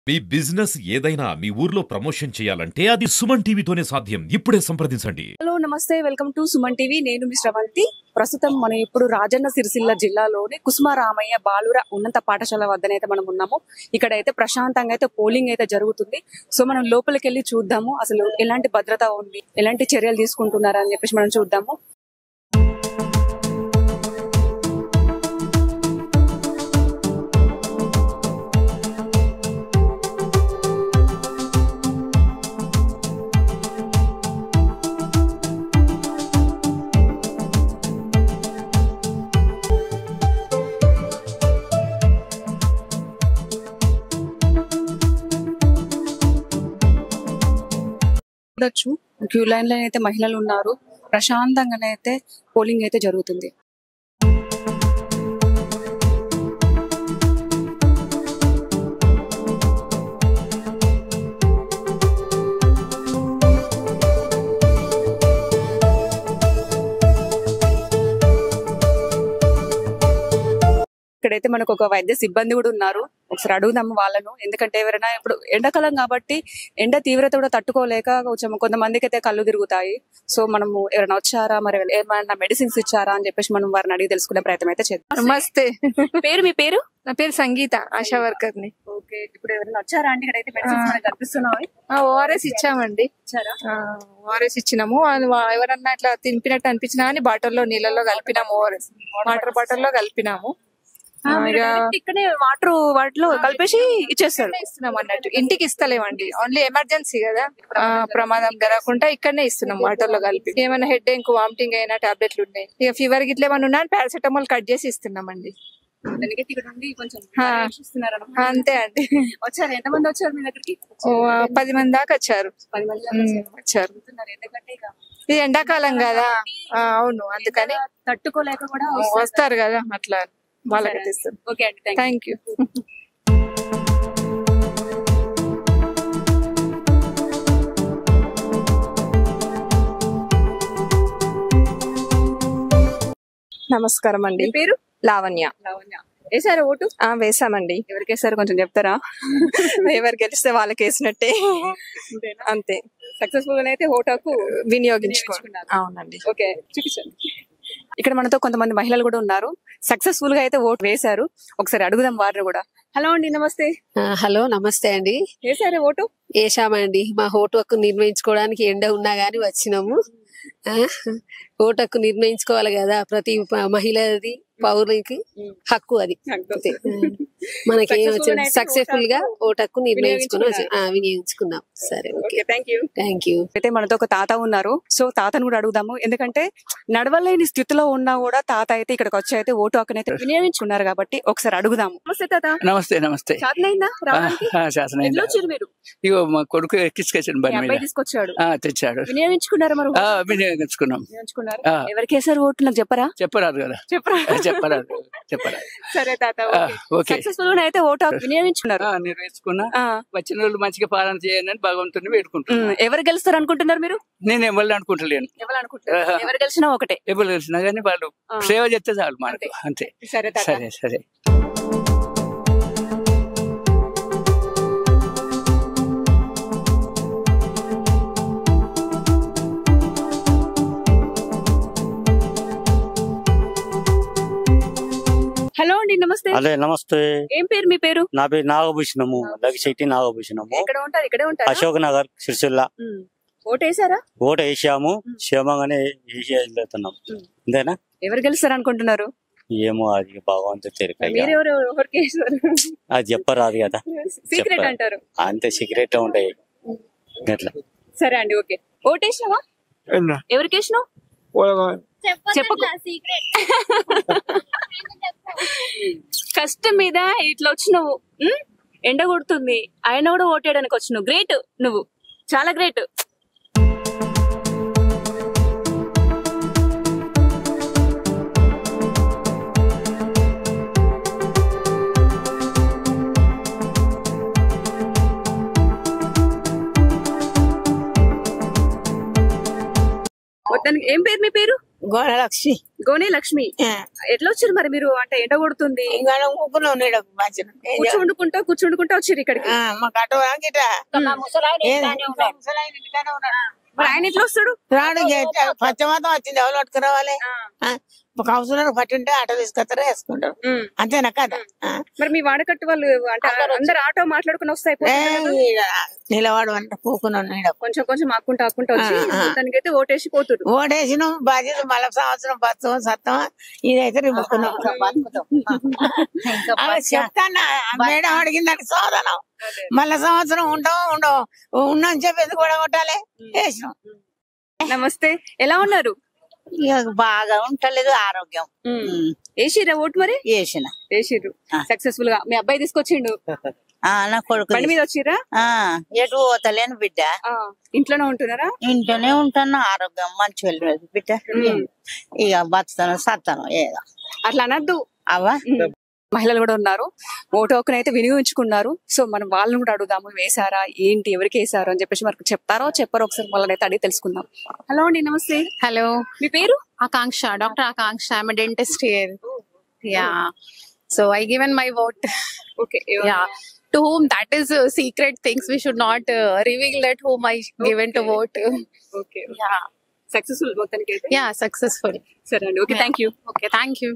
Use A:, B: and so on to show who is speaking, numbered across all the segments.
A: మీ business ఏదైనా మీ ఊర్లో promotion చేయాలంటే అది సుమన్ టీవీతోనే సాధ్యం. ఇప్పుడే సంప్రదించండి.
B: హలో నమస్తే, వెల్కమ్ టు సుమన్ టీవీ. నేను మీ శ్రవంతి. ప్రస్తుతం మనం ఇప్పుడు రాజన్న సిరిసిల్ల జిల్లాలోని కుసుమరామయ్య బాలుర ఉన్నత పాఠశాల వద్దనైతే మనం ఉన్నాము. ఇక్కడైతే ప్రశాంతంగా అయితే పోలింగ్ అయితే జరుగుతుంది. సో మనం లోపలికి వెళ్ళి చూద్దాము అసలు ఎలాంటి భద్రత ఉంది, ఎలాంటి చర్యలు తీసుకుంటున్నారా అని చెప్పేసి మనం చూద్దాము. క్యూ లైన్ లో అయితే మహిళలు ఉన్నారు. ప్రశాంతంగానైతే పోలింగ్ అయితే జరుగుతుంది. ఇక్కడైతే మనకు ఒక వైద్య సిబ్బంది కూడా ఉన్నారు. ఒకసారి అడుగుదాము వాళ్ళను. ఎందుకంటే ఎవరైనా ఇప్పుడు ఎండాకాలం కాబట్టి ఎండ తీవ్రత కూడా తట్టుకోలేక కొంచెం కొంతమందికి అయితే కళ్ళు తిరుగుతాయి. సో మనము ఎవరైనా వచ్చారా, మరి ఏమైనా మెడిసిన్స్ ఇచ్చారా అని చెప్పేసి మనం వారిని అడిగి తెలుసుకునే ప్రయత్నం అయితే చేద్దాం.
C: నమస్తే.
B: మీ పేరు?
C: నా పేరు సంగీత, ఆశా వర్కర్ ని.
B: ఓకే, ఇప్పుడు ఎవరైనా వచ్చారా అండి? ఇక్కడైతే మెడిసిన్స్ మనకు కనిపిస్తున్నాయి.
C: ఓఆర్ఎస్ ఇచ్చామండి. ఓఆర్ఎస్ ఇచ్చినాము. ఎవరన్నా ఇట్లా తినిపినట్టు అనిపించినా అని బాటిల్లో నీళ్ళలో కలిపినాము. ఓఆర్ఎస్ వాటర్ బాటిల్లో కలిపినాము.
B: ఇక్కడే వాటిలో కలిపేసి ఇచ్చేస్తారు.
C: ఇస్తున్నాం అన్నట్టు, ఇంటికి ఇస్తలేమండి. ఓన్లీ ఎమర్జెన్సీ కదా, ప్రమాదం జరగకుండా ఇక్కడనే ఇస్తున్నాం వాటర్ లో కలిపి. ఏమైనా హెడ్ ఏక్, వామిటింగ్ అయినా టాబ్లెట్లు ఉన్నాయి. ఇక ఫీవర్ గిట్ల ఏమైనా ఉన్నా పారాసెటమాల్ కట్ చేసి ఇస్తున్నామండి. అంతే అండి.
B: వచ్చారు? ఎంతమంది వచ్చారు మీ దగ్గరికి?
C: 10 మంది దాకా వచ్చారు. వచ్చారు. ఇది ఎండాకాలం కదా, అవును, అందుకని
B: తట్టుకోలేక కూడా
C: వస్తారు కదా, అట్లా వాళ్ళకి తెస్తారు.
B: ఓకే అండి,
C: థ్యాంక్ యూ.
B: నమస్కారం అండి.
C: పేరు?
B: లావణ్య. వేసారా ఓటు?
C: వేసామండి.
B: ఎవరికి వేసారు కొంచెం చెప్తారా?
C: ఎవరు గెలిస్తే వాళ్ళకి వేసినట్టే, అంతే.
B: సక్సెస్ఫుల్ గా అయితే ఓటు హక్కు
C: వినియోగించుకున్నారు. అవునండి.
B: ఓకే, చూపించండి. ఇక్కడ మనతో కొంతమంది మహిళలు కూడా ఉన్నారు. సక్సెస్ఫుల్ గా అయితే ఓటు వేశారు. ఒకసారి అడుగుదాం వారిని కూడా. హలో అండి, నమస్తే.
D: హలో, నమస్తే అండి.
B: వేసారా ఓటు?
D: వేసామండి. మా ఓటు హక్కు నిర్ణయించుకోవడానికి ఎండ ఉన్నా గానీ వచ్చినాము. ఓటు హక్కు నిర్ణయించుకోవాలి కదా, ప్రతి మహిళది, పౌరునికి హక్కు అది. మనకి సక్సెస్ఫుల్ గా ఓటు హక్కు వినియోగించుకున్నాం. సరే, ఓకే, థ్యాంక్ యూ.
B: అయితే మనతో ఒక తాత ఉన్నారు. సో తాతను కూడా అడుగుదాము. ఎందుకంటే నడవలేని స్థితిలో ఉన్నా కూడా తాత అయితే ఇక్కడికి వచ్చి అయితే ఓటు హక్కుని అయితే వినియోగించుకున్నారు కాబట్టి ఒకసారి అడుగుదాము. నమస్తే తాత.
E: నమస్తే. నమస్తే.
B: మీరు?
E: ఇగో మా కొడుకు ఎక్కించుకొచ్చాడు,
B: తీసుకొచ్చాడు,
E: తెచ్చాడు.
B: వినియోగించుకున్నారు? మరి
E: వినియోగించుకున్నాం.
B: ఎవరికి వేసారు ఓటు నాకు చెప్పరా?
E: చెప్పరాదు కదా, చెప్పరాదు.
B: సరే తాత, సక్సెస్ఫుల్ అయితే ఓటు హక్కు వినియోగించుకున్నారు.
E: నిర్వహించుకున్నా. వచ్చిన వాళ్ళు మంచిగా పాలన చేయాలని భగవంతుని వేడుకుంటున్నాను.
B: ఎవరు గెలుస్తారు అనుకుంటున్నారు మీరు?
E: నేను ఎవరు అనుకుంటలేను.
B: ఎవరు గెలిచినా ఒకటే.
E: ఎవరు గెలిచినా కానీ వాళ్ళు సేవ చేస్తే చాలు మనకు, అంతే.
B: సరే
E: సరే సరే.
B: హలో అండి, నమస్తే.
F: అదే, నమస్తే.
B: ఏం పేరు? మీ పేరు?
F: నా పేరు నాగభూషణము, లగిశెట్టి నాగభూషణము.
B: ఎక్కడ ఉంటారు? ఇక్కడే ఉంటారు.
F: అశోక్ నగర్, సిరిసిల్ల.
B: ఓటు వేసారా?
F: ఓటు వేసాము, క్షేమంగానే వేసి వెళ్తున్నాం. అంతేనా?
B: ఎవరు గెలుస్తారు అనుకుంటున్నారు?
F: ఏమో అది భగవంతుడు తెలియక, అది చెప్పరాదు కదా,
B: సీక్రెట్ అంటారు.
F: అంతే, సీక్రెట్ ఉంటాయి అట్లా.
B: సరే అండి, ఓకే. ఓటు వేసినావా? ఎవరికి వేసినావు? కష్టం మీద ఇట్లా వచ్చినావు, ఎండ కొడుతుంది, ఆయన కూడా ఓటేయడానికి వచ్చినావు. గ్రేట్, నువ్వు చాలా గ్రేట్. మొత్తానికి ఏం పేరు? మీ పేరు?
G: గోడలక్ష్మి
B: గోనే లక్ష్మి ఎట్లా వచ్చారు మరి మీరు? అంటే ఎండ కొడుతుంది, కూర్చుండుకుంటా వచ్చారు ఇక్కడికి.
G: మాకు అటు
B: మరి ఆయన ఎట్లా వస్తాడు?
G: రాడు పచ్చమాతం వచ్చింది, ఎవరు పట్టుకురావాలి? ఒక హౌస్ పట్టింటే ఆటో తీసుకొస్తారా వేసుకుంటారు, అంతేనా కదా?
B: మరి మీ వాడకట్టు వాళ్ళు అంటే అందరు ఆటో మాట్లాడుకుని వస్తాయి,
G: నిలవాడు అంటే పోకున్నాడు.
B: కొంచెం కొంచెం ఆక్కుంటా వచ్చి దానికైతే ఓటేసి పోతుడు.
G: ఓటేసినాం, బాధ్యత మళ్ళా సంవత్సరం బతుకం సత్తం ఇదైతే రిమ్ముకున్నాం. చెప్తాను మేడం అడిగిందని సోదనం, మళ్ళా సంవత్సరం ఉండవు ఉన్నాని చెప్పేసి కూడా కొట్టాలి. వేసినాం.
B: నమస్తే, ఎలా ఉన్నారు?
G: బాగా ఉంటలేదు ఆరోగ్యం.
B: వేసిరా ఓటు? మరి వేసిర్రు సక్సెస్ఫుల్ గా. మీ అబ్బాయి తీసుకొచ్చిండు?
G: నా కొడుకు
B: బండి మీద వచ్చిరా?
G: ఎటు పోతలేను బిడ్డ,
B: ఇంట్లోనే ఉంటున్నారా?
G: ఇంట్లోనే ఉంటాను. ఆరోగ్యం మంచి వెళ్ళలేదు బిడ్డ, ఇక బతుతాను సత్తాను ఏదో
B: అట్లా అనద్దు.
G: అవా
B: మహిళలు కూడా ఉన్నారు, ఓటు హక్కును అయితే వినియోగించుకున్నారు. సో మనం వాళ్ళని కూడా అడుగుదాము, వేసారా ఏంటి, ఎవరికి వేసారు అని చెప్పేసి మనకు చెప్తారో చెప్పారో ఒకసారి వాళ్ళని అయితే అడిగి తెలుసుకుందాం. హలో అండి, నమస్తే.
H: హలో,
B: మీ పేరు?
H: Akanksha, doctor Akanksha. I'm a dentist here. Yeah. So I given my vote.
B: Okay.
H: Yeah. To whom, that is secret things. We should not reveal that whom I given to vote.
B: Okay.
H: Yeah.
B: Successful మొత్తానికి అయితే?
H: Yeah, successful.
B: సరే అండి, okay, thank you.
H: Okay, thank you.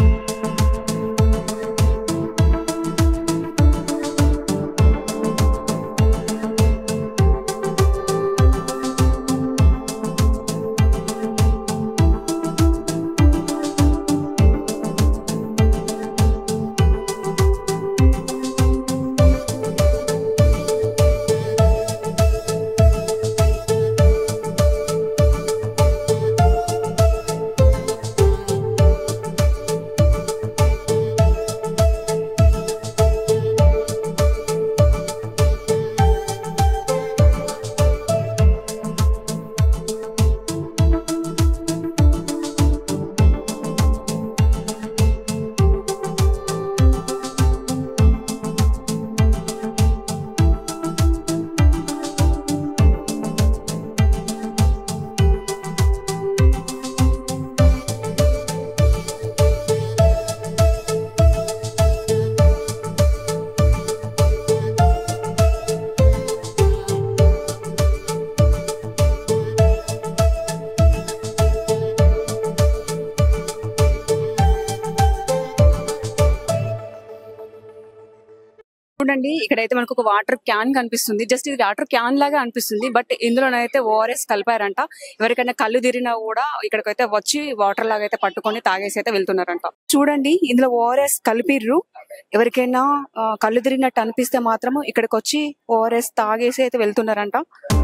B: చూడండి, ఇక్కడైతే మనకు ఒక water can కనిపిస్తుంది. Just ఇది వాటర్ క్యాన్ లాగా అనిపిస్తుంది, బట్ ఇందులోనైతే ఓఆర్ఎస్ కలిపారంట. ఎవరికైనా కళ్ళు తిరిగినా కూడా ఇక్కడికైతే వచ్చి వాటర్ లాగా అయితే పట్టుకొని తాగేసి అయితే వెళ్తున్నారంట. చూడండి, ఇందులో ఓఆర్ఎస్ కలిపిర్రు. ఎవరికైనా కళ్ళు తిరిగినట్టు అనిపిస్తే మాత్రము ఇక్కడికి వచ్చి ఓఆర్ఎస్ తాగేసి అయితే వెళ్తున్నారంట.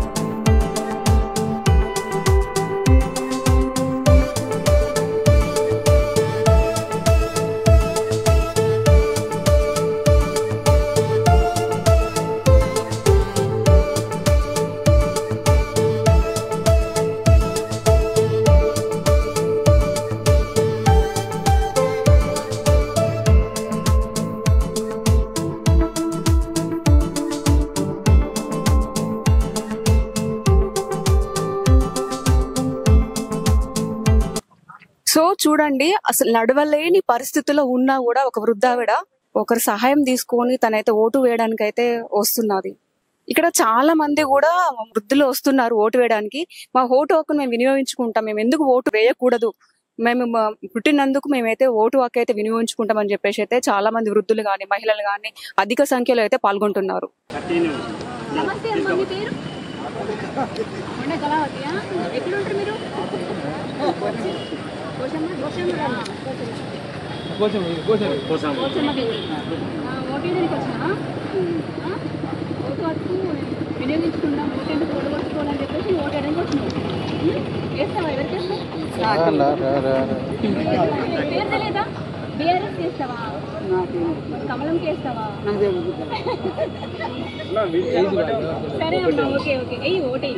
B: సో చూడండి, అసలు నడవలేని పరిస్థితుల్లో ఉన్నా కూడా ఒక వృద్ధావిడ ఒకరి సహాయం తీసుకొని తనైతే ఓటు వేయడానికి అయితే వస్తున్నది. ఇక్కడ చాలా మంది కూడా వృద్ధులు వస్తున్నారు ఓటు వేయడానికి. మా ఓటు హక్కును మేము వినియోగించుకుంటాం, మేము ఎందుకు ఓటు వేయకూడదు, మేము పుట్టినందుకు మేమైతే ఓటు హక్కు అయితే వినియోగించుకుంటామని చెప్పేసి అయితే చాలా మంది వృద్ధులు గాని మహిళలు గాని అధిక సంఖ్యలో అయితే పాల్గొంటున్నారు.
I: వినియోగించుకుంటాం, ఓటు ఎందుకు ఓడగొట్టుకోవాలని చెప్పేసి ఓటు వేయడానికి వచ్చినాం. వేస్తావా? ఎవరికి వేస్తావు? పేరు తెలియదా? బీఆర్ఎస్ చేస్తావా? కమలంకి వేస్తావా? సరే అమ్మా, ఓకే ఓకే, ఎయ్యి ఓటే.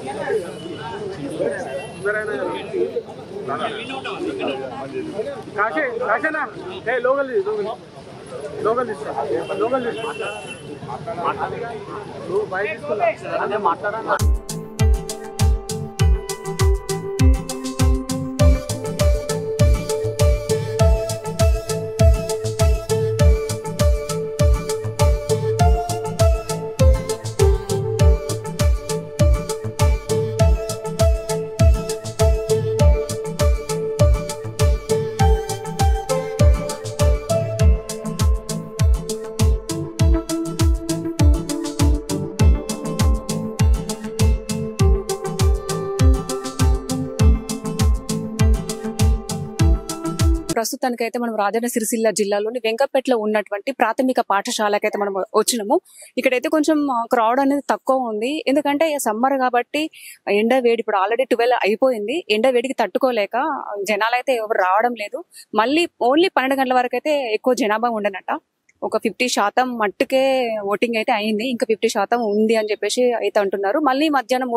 B: ప్రస్తుతానికైతే మనం రాజన్న సిరిసిల్ల జిల్లాలోని వెంకపేటలో ఉన్నటువంటి ప్రాథమిక పాఠశాలకైతే మనం వచ్చినాము. ఇక్కడైతే కొంచెం క్రౌడ్ అనేది తక్కువ ఉంది. ఎందుకంటే సమ్మర్ కాబట్టి ఎండ వేడి ఇప్పుడు ఆల్రెడీ 12 అయిపోయింది. ఎండ వేడికి తట్టుకోలేక జనాలు అయితే ఎవరు రావడం లేదు. మళ్ళీ ఓన్లీ 12 గంటల వరకు అయితే ఎక్కువ జనాభా ఉండనట. ఒక 50% మట్టుకే ఓటింగ్ అయితే అయింది. ఇంకా 50% ఉంది అని చెప్పేసి అయితే అంటున్నారు. మళ్ళీ మధ్యాహ్నం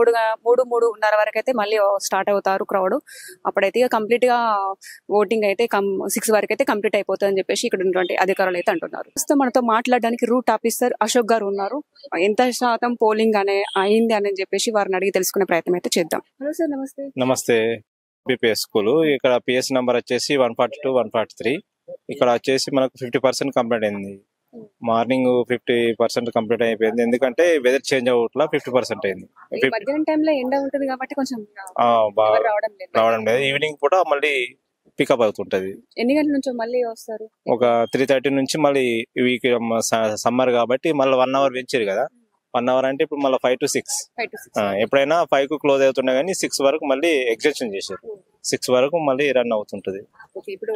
B: 3:30 వరకు అయితే మళ్ళీ స్టార్ట్ అవుతారు క్రౌడ్. అప్పుడైతే కంప్లీట్ గా ఓటింగ్ అయితే 6 వరకు అయితే కంప్లీట్ అయిపోతుంది అని చెప్పేసి ఇక్కడ ఉన్నటువంటి అధికారులు అయితే అంటున్నారు. ప్రస్తుతం మనతో మాట్లాడడానికి రూట్ ఆఫీసర్ అశోక్ గారు ఉన్నారు. ఎంత శాతం పోలింగ్ అయింది అని చెప్పేసి వారిని అడిగి తెలుసుకునే ప్రయత్నం అయితే చేద్దాం. హలో సార్, నమస్తే.
J: నమస్తే. పిపిఎస్ స్కూల్ ఇక్కడ పిఎస్ నంబర్ వచ్చేసి 142, 143. ఇక్కడ వచ్చేసి మనకు 50% కంప్లీట్ అయింది. మార్నింగ్ 50% కంప్లీట్ అయిపోయింది. ఎందుకంటే వెదర్ చేంజ్ అవ్వట్లా 50% అయింది.
B: మధ్యాహ్నం టైంలో ఎండ ఉంటుంది కాబట్టి కొంచెం
J: బాగా రావడం లేదు. ఈవినింగ్ పూట మళ్ళీ పికప్ అవుతుంటది.
B: ఎన్ని గంటల నుంచి మళ్ళీ వస్తారు?
J: ఒక 3:30 నుంచి మళ్ళీ వీక్ సమ్మర్ కాబట్టి మళ్ళీ 1 అవర్ పెంచారు కదా. 1 అవర్ అంటే ఇప్పుడు మళ్ళీ 5 to 6. ఎప్పుడైనా 5 కు క్లోజ్ అవుతుండే కానీ 6 వరకు మళ్ళీ ఎక్స్టెన్షన్ చేశారు. 6 వరకు మళ్ళీ రన్ అవుతుంటది.
B: ఇప్పుడు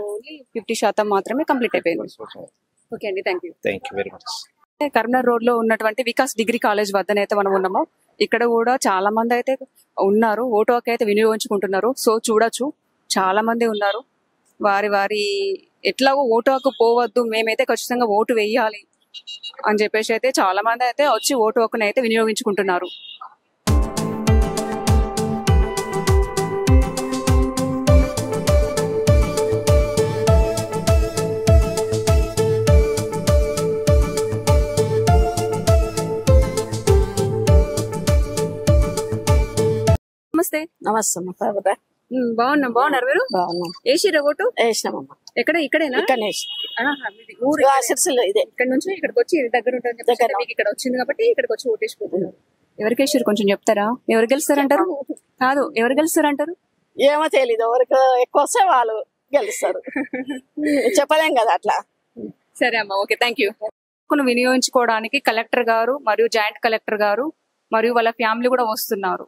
B: 50% మాత్రమే కంప్లీట్ అయిపోయింది. ఓకే అండి, thank you
J: very much.
B: Karimnagar road లో ఉన్నటువంటి వికాస్ డిగ్రీ కాలేజ్ వద్దనైతే మనం ఉన్నాము. ఇక్కడ కూడా చాలా మంది అయితే ఉన్నారు. ఓటు హక్కు అయితే వినియోగించుకుంటున్నారు. సో చూడొచ్చు, చాలా మంది ఉన్నారు. వారి ఎట్లాగో ఓటు హక్కు పోవద్దు, మేమైతే ఖచ్చితంగా ఓటు వేయాలి అని చెప్పేసి అయితే చాలా మంది అయితే వచ్చి ఓటు హక్కుని అయితే వినియోగించుకుంటున్నారు. నమస్తే.
D: నమస్తే.
B: బాగున్నారు మీరు? వేసిరా ఓటు?
D: వేసినామమ్మా.
B: ఎక్కడ? ఇక్కడేనా? ఇక్కడ నుంచి ఇక్కడికి వచ్చి దగ్గర ఉంటుంది. ఇక్కడ వచ్చింది కాబట్టి ఇక్కడికి వచ్చి ఓటేసిపోతున్నారు. ఎవరికి వేసారు కొంచెం చెప్తారా? ఎవరు గెలుస్తారంటారు? కాదు, ఎవరు గెలుస్తారంటారు?
G: ఏమో తెలీదు. ఎవరికి ఎక్కువ వస్తే వాళ్ళు గెలుస్తారు. చెప్పలేం కదా అట్లా.
B: సరే అమ్మా, ఓకే, థ్యాంక్ యూ. వినియోగించుకోవడానికి కలెక్టర్ గారు మరియు జాయింట్ కలెక్టర్ గారు మరియు వాళ్ళ ఫ్యామిలీ కూడా వస్తున్నారు.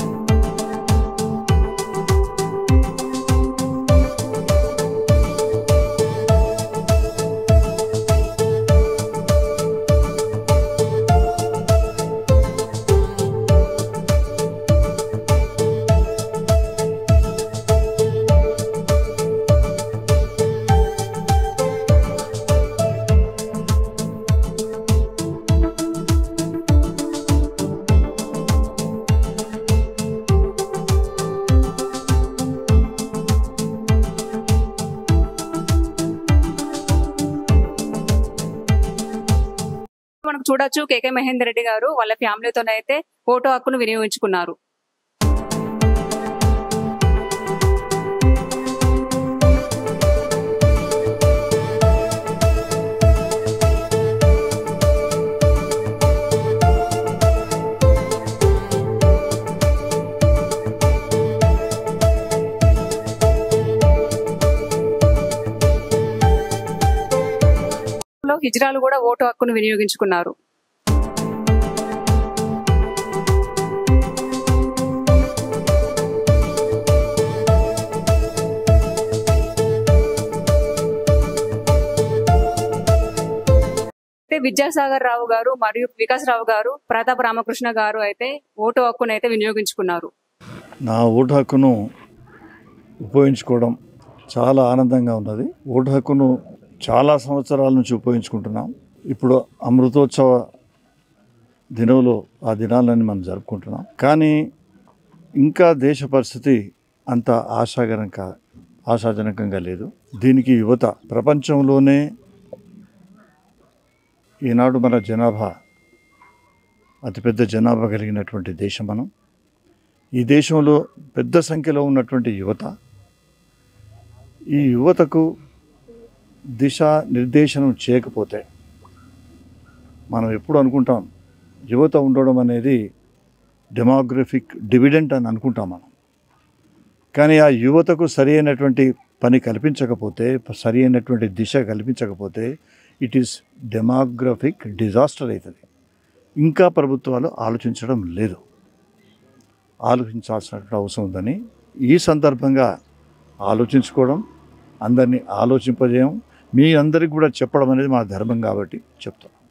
B: మనకు చూడొచ్చు, కేకే మహేందర్ రెడ్డి గారు వాళ్ళ ఫ్యామిలీతోనైతే ఓటు హక్కును వినియోగించుకున్నారు. హిజ్రాలు కూడా ఓటు హక్కును వినియోగించుకున్నారు. విద్యాసాగర్ రావు గారు మరియు వికాస్ రావు గారు, ప్రతాప్ రామకృష్ణ గారు అయితే ఓటు హక్కును అయితే వినియోగించుకున్నారు.
K: నా ఓటు హక్కును ఉపయోగించుకోవడం చాలా ఆనందంగా ఉన్నది. ఓటు హక్కును చాలా సంవత్సరాల నుంచి ఉపయోగించుకుంటున్నాం. ఇప్పుడు అమృతోత్సవ దినంలో ఆ దినాలని మనం జరుపుకుంటున్నాం. కానీ ఇంకా దేశ పరిస్థితి అంత ఆశాజనకంగా లేదు. దీనికి యువత ప్రపంచంలోనే ఈనాడు మన జనాభా అతిపెద్ద జనాభా కలిగినటువంటి దేశం మనం. ఈ దేశంలో పెద్ద సంఖ్యలో ఉన్నటువంటి యువత, ఈ యువతకు దిశా నిర్దేశనం చేయకపోతే, మనం ఎప్పుడు అనుకుంటాం యువత ఉండడం అనేది డెమోగ్రఫిక్ డివిడెంట్ అని అనుకుంటాం మనం. కానీ ఆ యువతకు సరి అయినటువంటి పని కల్పించకపోతే, సరి అయినటువంటి దిశ కల్పించకపోతే ఇట్ ఈస్ డెమోగ్రఫిక్ డిజాస్టర్ అవుతుంది. ఇంకా ప్రభుత్వాలు ఆలోచించడం లేదు. ఆలోచించాల్సినటువంటి అవసరం ఉందని ఈ సందర్భంగా ఆలోచించుకోవడం, అందరినీ ఆలోచింపజేయం, మీ అందరికి కూడా చెప్పడం అనేది మా ధర్మం కాబట్టి చెప్తాం.